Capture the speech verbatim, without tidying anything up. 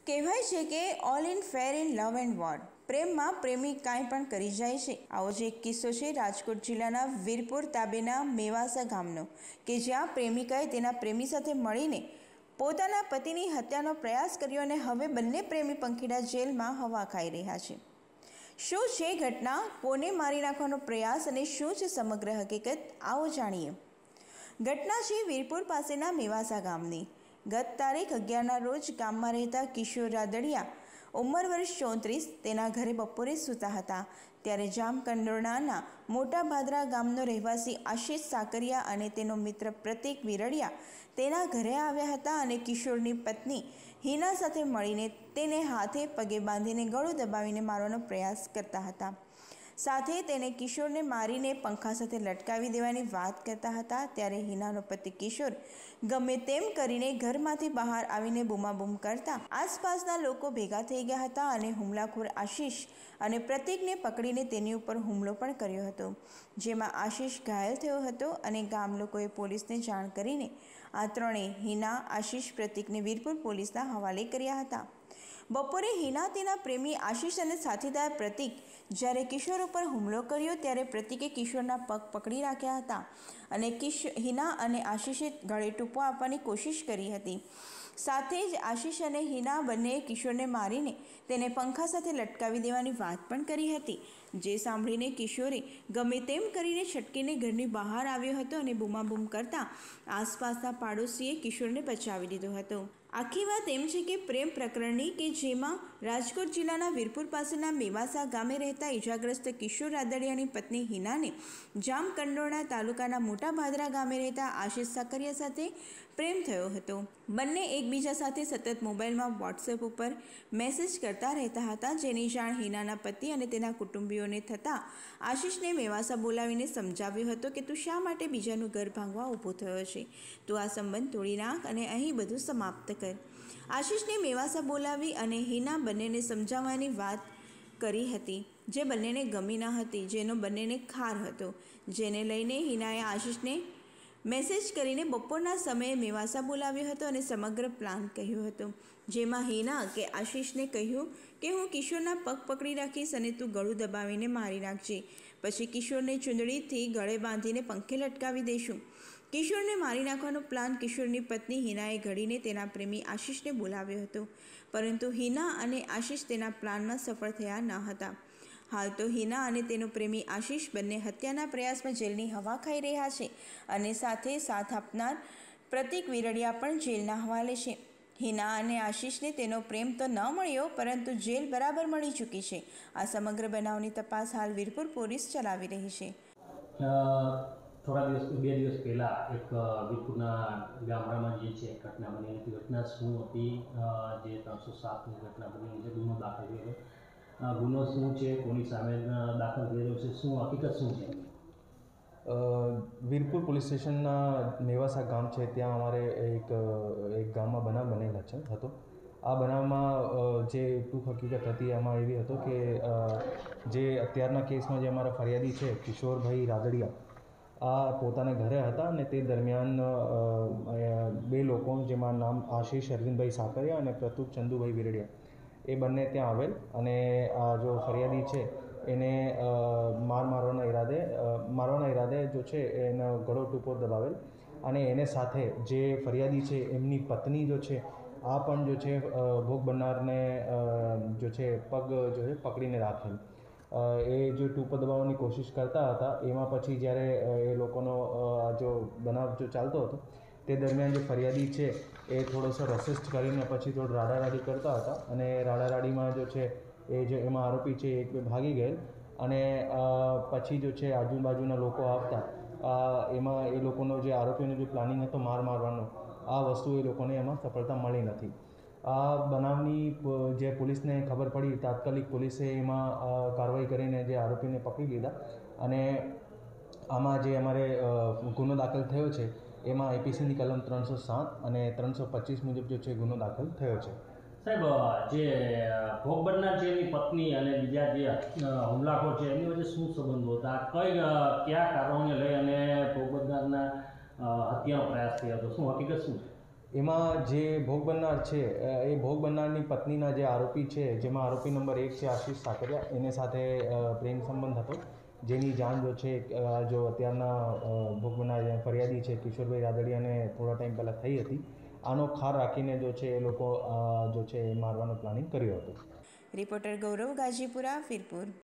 કહેવાય છે કે all in fair in love and war, પ્રેમમાં પ્રેમી કાંઈ પણ કરી જાય છે। આવો જ એક કિસ્સો છે રાજકોટ જિલ્લાના વીરપુર તાબેના મેવાસા ગામનો, કે જ્યાં પ્રેમિકાએ તેના પ્રેમી સાથે મળીને પોતાના પતિની હત્યાનો પ્રયાસ કર્યો અને હવે બંને પ્રેમી પંખીડા જેલમાં હવા ખાઈ રહ્યા છે। શું છે ઘટના, કોને મારી નાખવાનો પ્રયાસ અને શું છે સમગ્ર હકીકત, આવો જાણીએ। ઘટના છે વીરપુર પાસેના મેવાસા ગામની। ગત તારીખ અગિયારના રોજ ગામમાં રહેતા કિશોર રાદડિયા, ઉંમર વર્ષ ચોત્રીસ, તેના ઘરે બપોરે સૂતા હતા ત્યારે જામકંડોરણાના મોટા ભાદરા ગામનો રહેવાસી આશિષ સાકરિયા અને તેનો મિત્ર પ્રતીક વિરડિયા તેના ઘરે આવ્યા હતા અને કિશોરની પત્ની હિના સાથે મળીને તેને હાથે પગે બાંધીને ગળું દબાવીને મારવાનો પ્રયાસ કરતા હતા। સાથે તેને કિશોરને મારીને પંખા સાથે લટકાવી દેવાની વાત કરતા હતા ત્યારે હિનાનો પતિ કિશોર ગમે તેમ કરીને ઘરમાંથી બહાર આવીને બૂમાબૂમ કરતા આસપાસના લોકો ભેગા થઈ ગયા હતા અને હુમલાખોર આશિષ અને પ્રતીકને પકડીને તેની ઉપર હુમલો પણ કર્યો હતો, જેમાં આશિષ ઘાયલ થયો હતો અને ગામ લોકોએ પોલીસને જાણ કરીને આ ત્રણેય હિના, આશિષ, પ્રતીકને વીરપુર પોલીસના હવાલે કર્યા હતા। બપોરે હિના, તેના પ્રેમી આશિષ અને સાથીદાર પ્રતીક જ્યારે કિશોર ઉપર હુમલો કર્યો ત્યારે પ્રતીકે કિશોરના પગ પકડી રાખ્યા હતા અને કિશ હિના અને આશિષે ગળે ટૂંપો આપવાની કોશિશ કરી હતી। સાથે જ આશિષ અને હિના બંનેએ કિશોરને મારીને તેને પંખા સાથે લટકાવી દેવાની વાત પણ કરી હતી, જે સાંભળીને કિશોરે ગમે તેમ કરીને છટકીને ઘરની બહાર આવ્યો હતો અને બૂમાબૂમ કરતા આસપાસના પાડોશીએ કિશોરને બચાવી લીધો હતો। આખી વાત એમ છે કે પ્રેમ પ્રકરણની કે જેમાં રાજકોટ જિલ્લાના વીરપુર પાસેના મેવાસા ગામે રહેતા ઇજાગ્રસ્ત કિશોર રાદડિયાની પત્ની હિનાને જામકંડોરણા તાલુકાના મોટા ભાદરા ગામે રહેતા આશિષ સાકરિયા સાથે પ્રેમ થયો હતો। બંને એકબીજા સાથે સતત મોબાઈલમાં વોટ્સએપ ઉપર મેસેજ કરતા રહેતા હતા, જેની જાણ હિનાના પતિ અને તેના કુટુંબીઓને થતાં આશિષને મેવાસા બોલાવીને સમજાવ્યો હતો કે તું શા માટે બીજાનું ઘર ભાંગવા ઊભો થયો છે, તું આ સંબંધ તોડી નાખ અને અહીં બધું સમાપ્ત કર। આશિષને મેવાસા બોલાવી અને હિના બંનેને સમજાવવાની વાત કરી હતી, જે બંનેને ગમી ન હતી, જેનો બંનેને ખાર હતો, જેને લઈને હિનાએ આશિષને મેસેજ કરીને બપોરના સમયે મેવાસા બોલાવ્યો હતો અને સમગ્ર પ્લાન કહ્યો હતો, જેમાં હિના કે આશિષને કહ્યું કે હું કિશોરના પગ પકડી રાખીશ અને તું ગળું દબાવીને મારી નાખજે, પછી કિશોરને ચૂંદડીથી ગળે બાંધીને પંખે લટકાવી દઈશું। કિશોરને મારી નાખવાનો પ્લાન કિશોરની પત્ની હિનાએ ઘડીને તેના પ્રેમી આશિષને બોલાવ્યો હતો, પરંતુ હિના અને આશિષ તેના પ્લાનમાં સફળ થયા ન હતા। હાલ તો હિના અને તેનો પ્રેમી આશિષ બંને હત્યાના પ્રયાસમાં જેલની હવા ખાઈ રહ્યા છે અને સાથે સાથ આપનાર પ્રતીક વિરડિયા પણ જેલના હવાલે છે। હિના અને આશિષને તેનો પ્રેમ તો ન મળ્યો, પરંતુ જેલ બરાબર મળી ચૂકી છે। આ સમગ્ર બનાવની તપાસ હાલ વીરપુર પોલીસ ચલાવી રહી છે। થોડા દિવસ બે દિવસ પહેલાં એક વીરપુરના ગામડામાં જે છે ઘટના બની હતી, ઘટના શું હતી, જે ત્રણસો સાતની ઘટના બની છે, ગુનો દાખલ થયો, ગુનો શું છે, કોની સામે દાખલ થયેલો છે, શું હકીકત શું છે? વીરપુર પોલીસ સ્ટેશનના મેવાસા ગામ છે, ત્યાં અમારે એક એક ગામમાં બનાવ બનેલા છે હતો। આ બનાવમાં જે ટૂંક હકીકત હતી એમાં એવી હતો કે જે અત્યારના કેસમાં જે અમારા ફરિયાદી છે કિશોરભાઈ રાદડિયા, આ પોતાના ઘરે હતા અને તે દરમિયાન બે લોકો, જેમાં નામ આશિષ અરવિંદભાઈ સાકરિયા અને પ્રતુક ચંદુભાઈ વિરડિયા, એ બંને ત્યાં આવેલ અને આ જો ફરિયાદી છે એને માર મારવાના ઈરાદે મારવાના ઈરાદે જો છે એનો ગળો ટૂંપો દબાવેલ અને એને સાથે જે ફરિયાદી છે એમની પત્ની જો છે આ પણ જો છે ભોગ બનનારને જો છે પગ જો છે પકડીને રાખેલ, એ જો ટૂંપો દબાવવાની કોશિશ કરતા હતા। એમાં પછી જ્યારે એ લોકોનો જો બનાવ જો ચાલતો હતો તે દરમિયાન જે ફરિયાદી છે એ થોડોસો રસિસ્ટ કરીને પછી થોડું રાડારાડી કરતા હતા અને રાડારાડીમાં જો છે એ જે એમાં આરોપી છે એક બે ભાગી ગયેલ અને પછી જો છે આજુબાજુના લોકો આવતા એમાં એ લોકોનો જે આરોપીનો જે પ્લાનિંગ હતો માર મારવાનો, આ વસ્તુ એ લોકોને એમાં સફળતા મળી નથી। આ બનાવની જે પોલીસને ખબર પડી, તાત્કાલિક પોલીસે એમાં કાર્યવાહી કરીને જે આરોપીને પકડી લીધા અને આમાં જે અમારે ગુનો દાખલ થયો છે એમાં આઈપીસીની કલમ ત્રણસો સાત અને ત્રણસો પચીસ મુજબ જો છે ગુનો દાખલ થયો છે। સાહેબ, જે ભોગ બનનાર છે એની પત્ની અને બીજા જે હુમલાખોર છે એમની વચ્ચે શું સંબંધો હતા, કઈ કયા કારણોને લઈ અને ભોગ બનનારના હત્યાનો પ્રયાસ થયો હતો, શું હકીકત શું છે? એમાં જે ભોગ બનનાર છે એ ભોગ બનનારની પત્નીના જે આરોપી છે, જેમાં આરોપી નંબર એક છે આશીષ સાકરિયા, એને સાથે પ્રેમ સંબંધ હતો, જેની જાણ જો છે જો અત્યારના ભોગ બનનાર ફરિયાદી છે કિશોરભાઈ રાદડિયાને થોડા ટાઈમ પહેલાં થઈ હતી. આનો ખાર રાખીને જો છે એ લોકો જો છે એ મારવાનું પ્લાનિંગ કર્યું હતું. રિપોર્ટર ગૌરવ ગાજીપુરા, વીરપુર.